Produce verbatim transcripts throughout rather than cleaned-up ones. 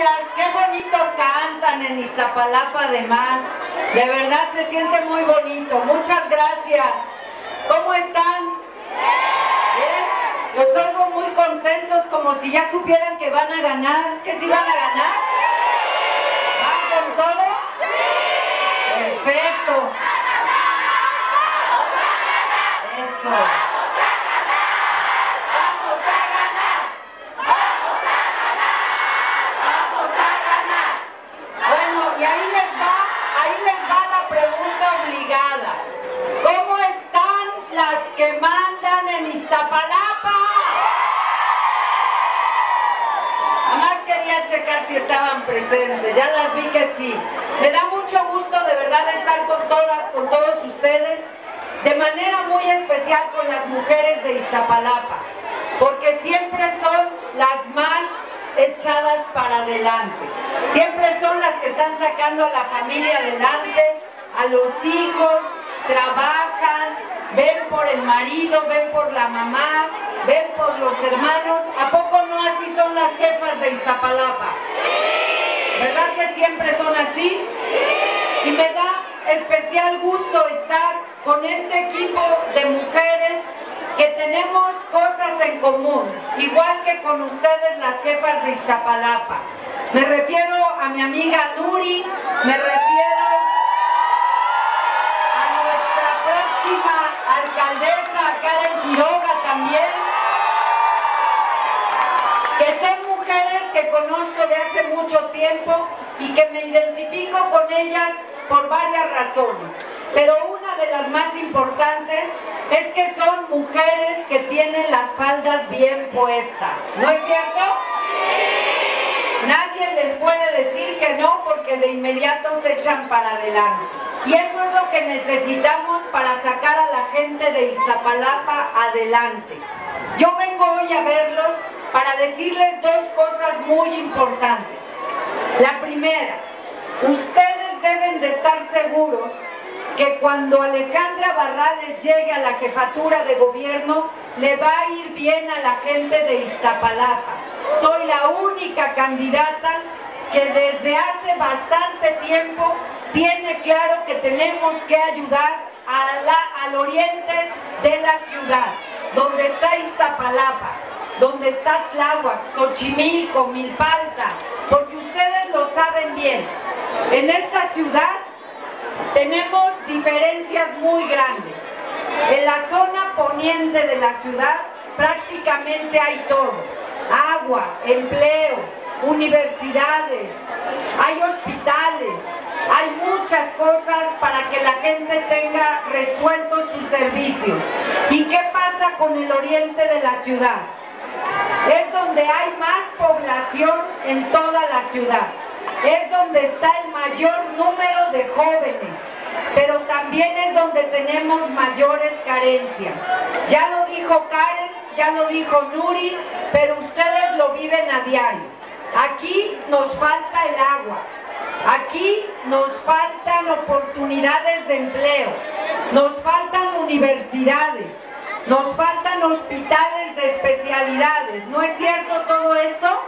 gracias. Qué bonito cantan en Iztapalapa además. De verdad se siente muy bonito. Muchas gracias. ¿Cómo están? ¿Bien? Los oigo muy contentos, como si ya supieran que van a ganar. ¿Que sí van a ganar? ¿Van con todo? Perfecto. Eso. Que mandan en Iztapalapa. Además quería checar si estaban presentes, ya las vi que sí. Me da mucho gusto de verdad estar con todas, con todos ustedes, de manera muy especial con las mujeres de Iztapalapa, porque siempre son las más echadas para adelante, siempre son las que están sacando a la familia adelante, a los hijos, trabajan, ven por el marido, ven por la mamá, ven por los hermanos. ¿A poco no así son las jefas de Iztapalapa? ¿Verdad que siempre son así? Y me da especial gusto estar con este equipo de mujeres que tenemos cosas en común, igual que con ustedes las jefas de Iztapalapa. Me refiero a mi amiga Nuri, me refiero a nuestra próxima alcaldesa Karen Quiroga también, que son mujeres que conozco de hace mucho tiempo y que me identifico con ellas por varias razones, pero una de las más importantes es que son mujeres que tienen las faldas bien puestas, ¿no es cierto? Nadie les puede decir que no, porque de inmediato se echan para adelante. Y eso es lo que necesitamos para sacar a la gente de Iztapalapa adelante. Yo vengo hoy a verlos para decirles dos cosas muy importantes. La primera, ustedes deben de estar seguros que cuando Alejandra Barrales llegue a la jefatura de gobierno, le va a ir bien a la gente de Iztapalapa. Soy la única candidata que desde hace bastante tiempo tiene claro que tenemos que ayudar a la, al oriente de la ciudad, donde está Iztapalapa, donde está Tláhuac, Xochimilco, Milpalta, porque ustedes lo saben bien. En esta ciudad tenemos diferencias muy grandes. En la zona poniente de la ciudad prácticamente hay todo: agua, empleo, universidades, hay hospitales, hay muchas cosas para que la gente tenga resueltos sus servicios. ¿Y qué pasa con el oriente de la ciudad? Es donde hay más población en toda la ciudad, es donde está el mayor número de jóvenes, pero también es donde tenemos mayores carencias. Ya lo dijo Karen, ya lo dijo Nuri, pero ustedes lo viven a diario. Aquí nos falta el agua, aquí nos faltan oportunidades de empleo, nos faltan universidades, nos faltan hospitales de especialidades. ¿No es cierto todo esto?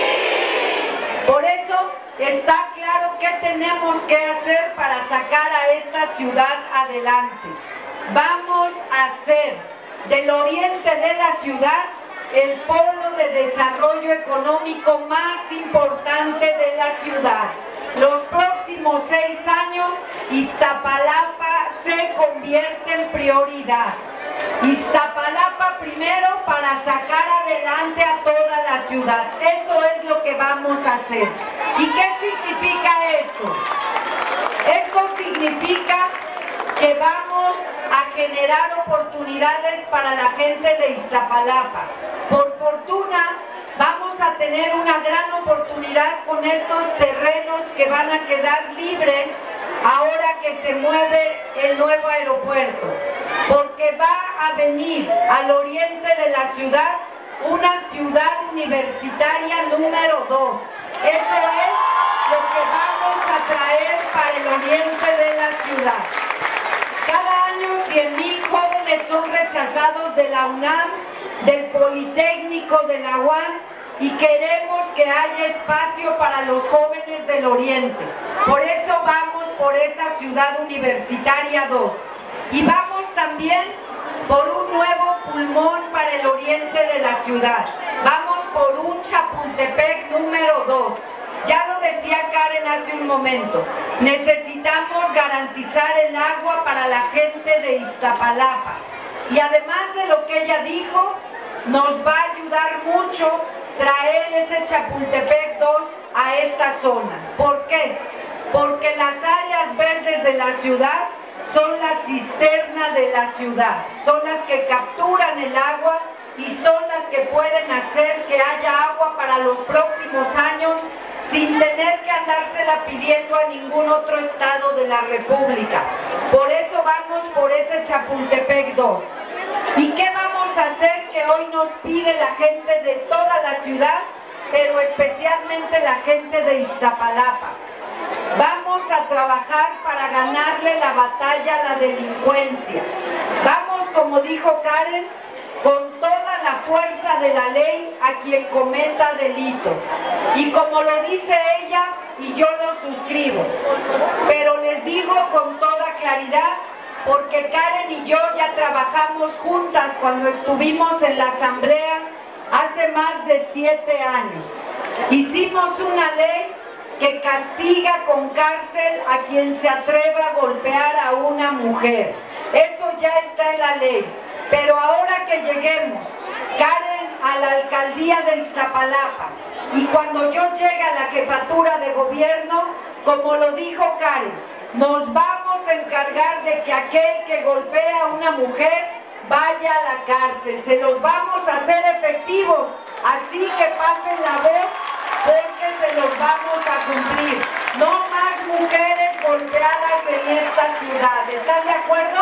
Por eso está claro qué tenemos que hacer para sacar a esta ciudad adelante. Vamos a hacer del oriente de la ciudad el polo de desarrollo económico más importante de la ciudad. Los próximos seis años, Iztapalapa se convierte en prioridad. Iztapalapa primero para sacar adelante a toda la ciudad. Eso es lo que vamos a hacer. ¿Y qué significa esto? Esto significa que vamos a generar oportunidades para la gente de Iztapalapa. Por fortuna, vamos a tener una gran oportunidad con estos terrenos que van a quedar libres ahora que se mueve el nuevo aeropuerto, porque va a venir al oriente de la ciudad una ciudad universitaria número dos. Eso es lo que vamos a traer para el oriente de la ciudad. Cada año cien mil jóvenes son rechazados de la UNAM, del Politécnico, de la U A M, y queremos que haya espacio para los jóvenes del Oriente. Por eso vamos por esa ciudad universitaria dos. Y vamos también por un nuevo pulmón para el oriente de la ciudad. Vamos por un Chapultepec número dos. Ya lo decía Karen hace un momento, necesitamos garantizar el agua para la gente de Iztapalapa. Y además de lo que ella dijo, nos va a ayudar mucho traer ese Chapultepec dos a esta zona. ¿Por qué? Porque las áreas verdes de la ciudad son la cisterna de la ciudad, son las que capturan el agua y son las que pueden hacer que haya agua para los próximos años sin tener que andársela pidiendo a ningún otro estado de la República. Por eso vamos por ese Chapultepec dos. ¿Y qué vamos a hacer que hoy nos pide la gente de toda la ciudad, pero especialmente la gente de Iztapalapa? Vamos a trabajar para ganarle la batalla a la delincuencia. Vamos, como dijo Karen, con toda la fuerza de la ley a quien cometa delito. Y como lo dice ella, y yo lo suscribo, pero les digo con toda claridad, porque Karen y yo ya trabajamos juntas cuando estuvimos en la asamblea hace más de siete años. Hicimos una ley que castiga con cárcel a quien se atreva a golpear a una mujer. Eso ya está en la ley. Pero ahora que lleguemos, Karen, a la alcaldía de Iztapalapa, y cuando yo llegue a la jefatura de gobierno, como lo dijo Karen, nos vamos a encargar de que aquel que golpea a una mujer vaya a la cárcel. Se los vamos a hacer efectivos, así que pasen la voz porque se los vamos a cumplir. No más mujeres golpeadas en esta ciudad. ¿Están de acuerdo?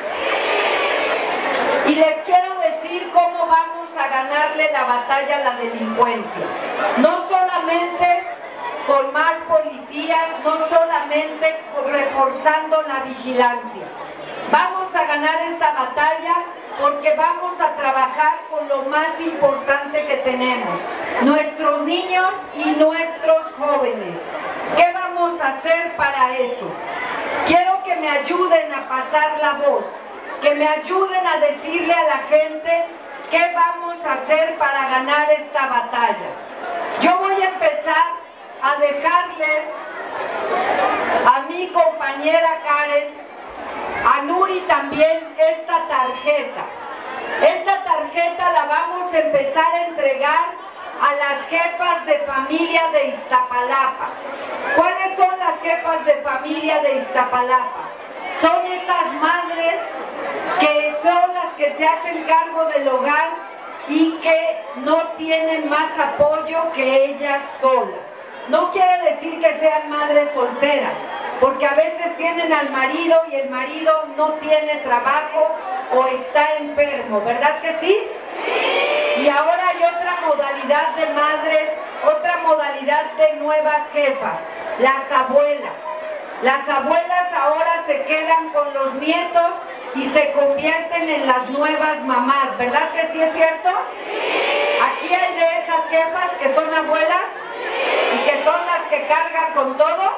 Y les quiero decir cómo vamos a ganarle la batalla a la delincuencia. No solamente con más policías, no solamente reforzando la vigilancia. Vamos a ganar esta batalla porque vamos a trabajar con lo más importante que tenemos, nuestros niños y nuestros jóvenes. ¿Qué vamos a hacer para eso? Quiero que me ayuden a pasar la voz, que me ayuden a decirle a la gente qué vamos a hacer para ganar esta batalla. Yo voy a empezar a dejarle a mi compañera Karen, a Nuri también, esta tarjeta. Esta tarjeta la vamos a empezar a entregar a las jefas de familia de Iztapalapa. ¿Cuáles son las jefas de familia de Iztapalapa? Son esas madres que son las que se hacen cargo del hogar y que no tienen más apoyo que ellas solas. No quiere decir que sean madres solteras, porque a veces tienen al marido y el marido no tiene trabajo o está enfermo, ¿verdad que sí? Sí. Y ahora hay otra modalidad de madres, otra modalidad de nuevas jefas, las abuelas. Las abuelas ahora se quedan con los nietos y se convierten en las nuevas mamás, ¿verdad que sí es cierto? Sí. Aquí hay de esas jefas que son abuelas y que son las que cargan con todo.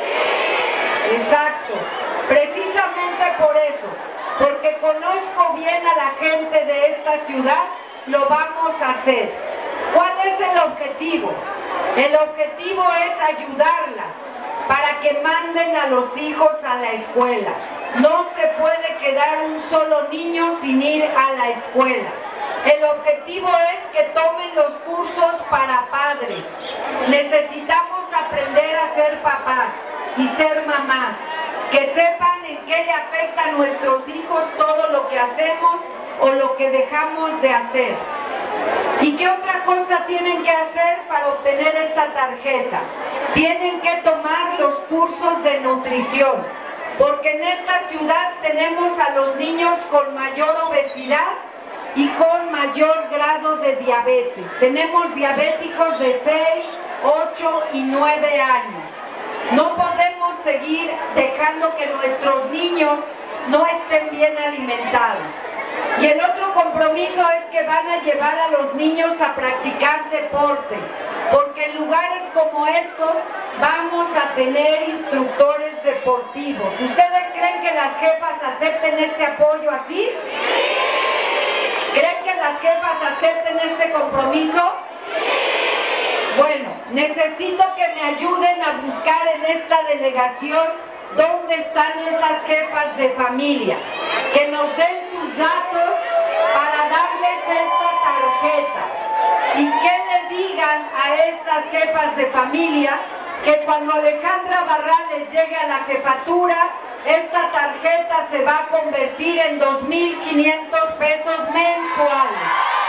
Exacto, precisamente por eso, porque conozco bien a la gente de esta ciudad, lo vamos a hacer. ¿Cuál es el objetivo? El objetivo es ayudarlas para que manden a los hijos a la escuela. No se puede quedar un solo niño sin ir a la escuela. El objetivo es que tomen los cursos para padres. Necesitamos aprender a ser papás y ser mamás, que sepan en qué le afecta a nuestros hijos todo lo que hacemos o lo que dejamos de hacer. ¿Y qué otra cosa tienen que hacer para obtener esta tarjeta? Tienen que tomar los cursos de nutrición, porque en esta ciudad tenemos a los niños con mayor obesidad y con mayor grado de diabetes. Tenemos diabéticos de seis, ocho y nueve años. No podemos seguir dejando que nuestros niños no estén bien alimentados. Y el otro compromiso es que van a llevar a los niños a practicar deporte, porque en lugares como estos vamos a tener instructores deportivos. ¿Ustedes creen que las jefas acepten este apoyo así? ¿Creen que las jefas acepten este compromiso? Bueno, necesito que me ayuden a buscar en esta delegación dónde están esas jefas de familia, que nos den sus datos para darles esta tarjeta y que le digan a estas jefas de familia que cuando Alejandra Barrales llegue a la jefatura, esta tarjeta se va a convertir en dos mil quinientos pesos mensuales.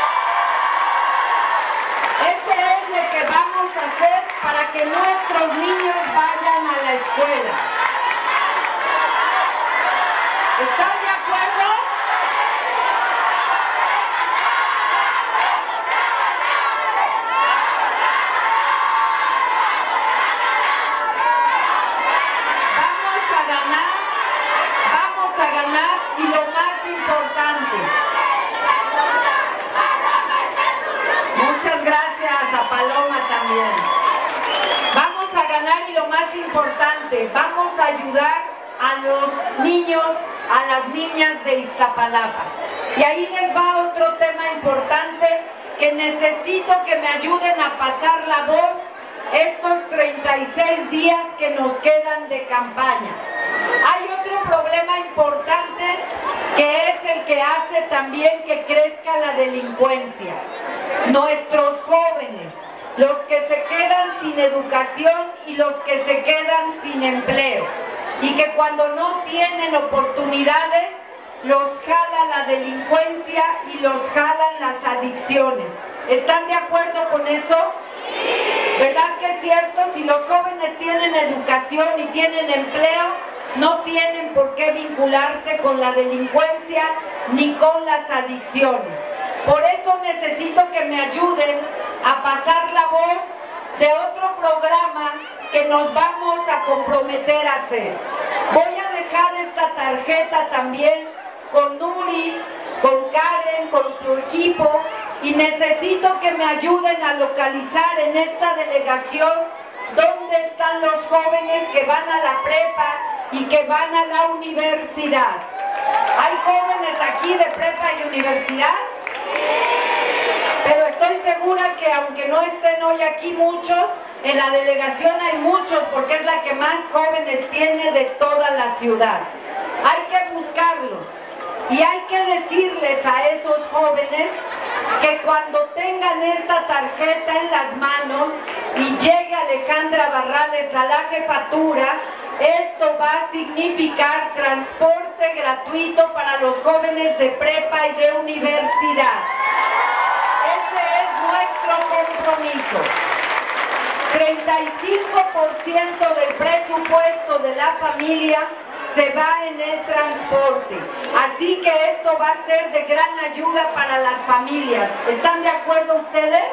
Ese es lo que vamos a hacer para que nuestros niños vayan a la escuela. ¿Están de acuerdo? Vamos a ganar, vamos a ganar y lo más importante. Muchas gracias a Paloma también. Vamos a ganar y lo más importante, vamos a ayudar a los niños, a las niñas de Iztapalapa. Y ahí les va otro tema importante que necesito que me ayuden a pasar la voz estos treinta y seis días que nos quedan de campaña. Hay otro problema importante que es el que hace también que crezca la delincuencia. Nuestros jóvenes, los que se quedan sin educación y los que se quedan sin empleo. Y que cuando no tienen oportunidades, los jala la delincuencia y los jalan las adicciones. ¿Están de acuerdo con eso? ¿Verdad que es cierto? Si los jóvenes tienen educación y tienen empleo, no tienen por qué vincularse con la delincuencia ni con las adicciones. Por eso necesito que me ayuden a pasar la voz de otro programa que nos vamos a comprometer a hacer. Voy a dejar esta tarjeta también con Nuri, con Karen, con su equipo, y necesito que me ayuden a localizar en esta delegación dónde están los jóvenes que van a la prepa y que van a la universidad. ¿Hay jóvenes aquí de prepa y universidad? Pero estoy segura que aunque no estén hoy aquí muchos, en la delegación hay muchos porque es la que más jóvenes tiene de toda la ciudad. Hay que buscarlos y hay que decirles a esos jóvenes que cuando tengan esta tarjeta en las manos y llegue Alejandra Barrales a la jefatura, esto va a significar transporte gratuito para los jóvenes de prepa y de universidad. Ese es nuestro compromiso. treinta y cinco por ciento del presupuesto de la familia se va en el transporte. Así que esto va a ser de gran ayuda para las familias. ¿Están de acuerdo ustedes?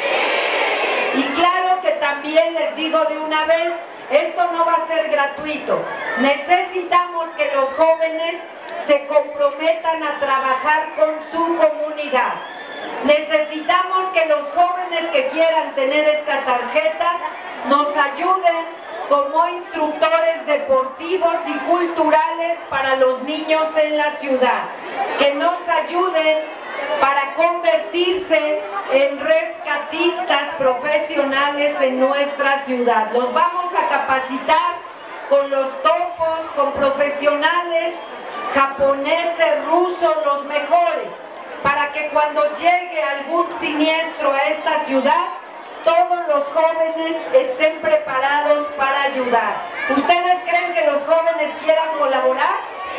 Y claro que también les digo de una vez, esto no va a ser gratuito. Necesitamos que los jóvenes se comprometan a trabajar con su comunidad. Necesitamos que los jóvenes que quieran tener esta tarjeta nos ayuden como instructores deportivos y culturales para los niños en la ciudad, que nos ayuden para convertirse en rescatistas profesionales en nuestra ciudad. Los vamos a capacitar con los topos, con profesionales japoneses, rusos, los mejores, para que cuando llegue algún siniestro a esta ciudad, todos los jóvenes estén preparados para ayudar. ¿Ustedes creen que los jóvenes quieran colaborar?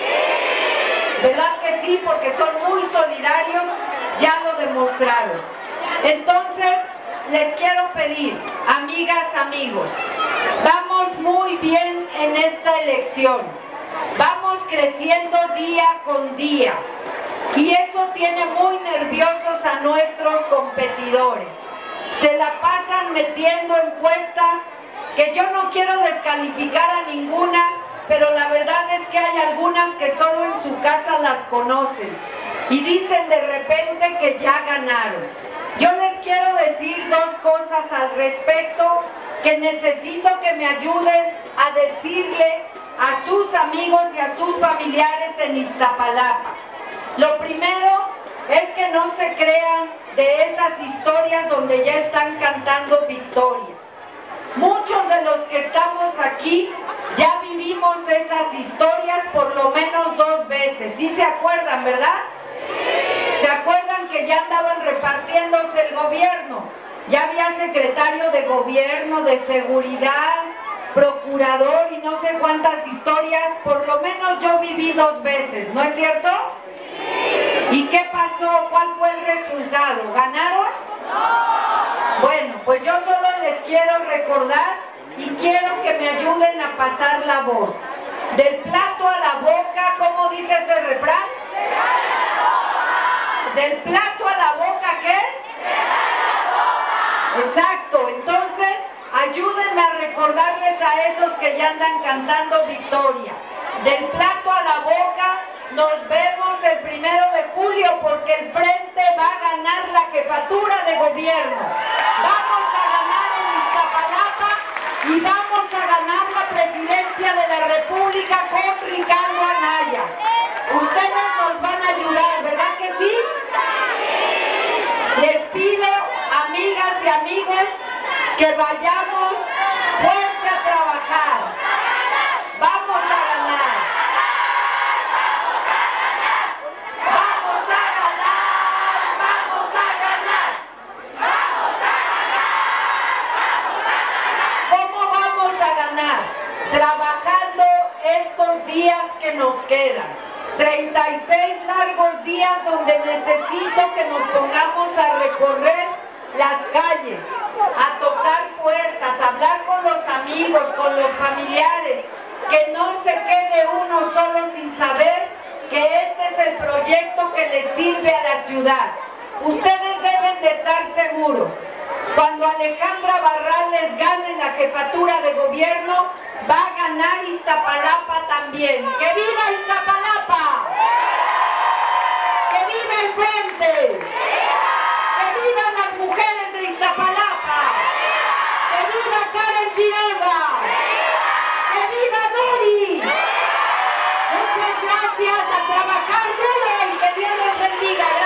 ¿Verdad que sí? Porque son muy solidarios, ya lo demostraron. Entonces, les quiero pedir, amigas, amigos, vamos muy bien en esta elección. Vamos creciendo día con día. Y eso tiene muy nerviosos a nuestros competidores. Se la pasan metiendo encuestas que yo no quiero descalificar a ninguna, pero la verdad es que hay algunas que solo en su casa las conocen. y dicen de repente que ya ganaron. Yo les quiero decir dos cosas al respecto que necesito que me ayuden a decirle a sus amigos y a sus familiares en Iztapalapa. Lo primero es que no se crean de esas historias donde ya están cantando victoria. Muchos de los que estamos aquí ya vivimos esas historias por lo menos dos veces. ¿Sí se acuerdan, verdad? ¿Se acuerdan que ya andaban repartiéndose el gobierno? Ya había secretario de gobierno, de seguridad, procurador y no sé cuántas historias. Por lo menos yo viví dos veces, ¿no es cierto? ¿Y qué pasó? ¿Cuál fue el resultado? ¿Ganaron? Bueno, pues yo solo les quiero recordar y quiero que me ayuden a pasar la voz. Del plato a la boca, ¿cómo dice ese refrán? Del plato a la boca, ¿qué? Exacto, entonces ayúdenme a recordarles a esos que ya andan cantando victoria. Del plato a la boca, nos vemos el primero de julio porque el Frente va a ganar la jefatura de gobierno. Vamos a ganar en Iztapalapa y vamos a ganar la presidencia de la República con Ricardo Anaya. Ustedes nos van a ayudar, ¿verdad que sí? Les pido, amigas y amigos, que vayamos fuerte a trabajar. Vamos a ganar. Vamos a ganar. Vamos a ganar. Vamos a ganar. ¿Cómo vamos a ganar? Trabajando estos días que nos quedan. treinta y seis largos días donde necesito que nos pongamos a recorrer las calles, a tocar puertas, a hablar con los amigos, con los familiares, que no se quede uno solo sin saber que este es el proyecto que le sirve a la ciudad. Ustedes deben de estar seguros. Cuando Alejandra Barrales gane la jefatura de gobierno, va a ganar Iztapalapa también. ¡Que viva Iztapalapa! ¡Que viva el Frente! ¡Que vivan las mujeres de Iztapalapa! ¡Que viva Karen Quiroga! ¡Que viva Nori! Muchas gracias, a trabajar duro y que Dios les bendiga.